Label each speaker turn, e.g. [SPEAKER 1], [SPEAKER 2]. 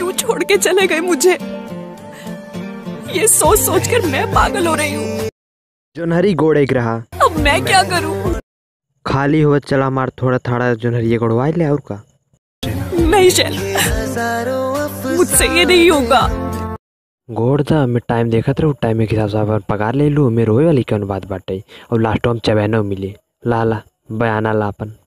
[SPEAKER 1] क्यों छोड़ के चले गए मुझे? ये सोच सोच कर मैं पागल हो रही हूँ।
[SPEAKER 2] जोनहरी गोड़ एक रहा।
[SPEAKER 1] अब मैं क्या करूँ?
[SPEAKER 2] खाली हुआ चला मार थोड़ा थोड़ा जोनहरी गोड़वा ले और का।
[SPEAKER 1] नहीं शैल, मुझसे ये नहीं होगा।
[SPEAKER 2] गोड़ था मैं टाइम देखा था, टाइम के हिसाब से अपन पगार ले लूँ। मैं रोए वाली कौन बात बाटे और लास्ट में चबैनो मिले। ला ला बयाना ला अपन।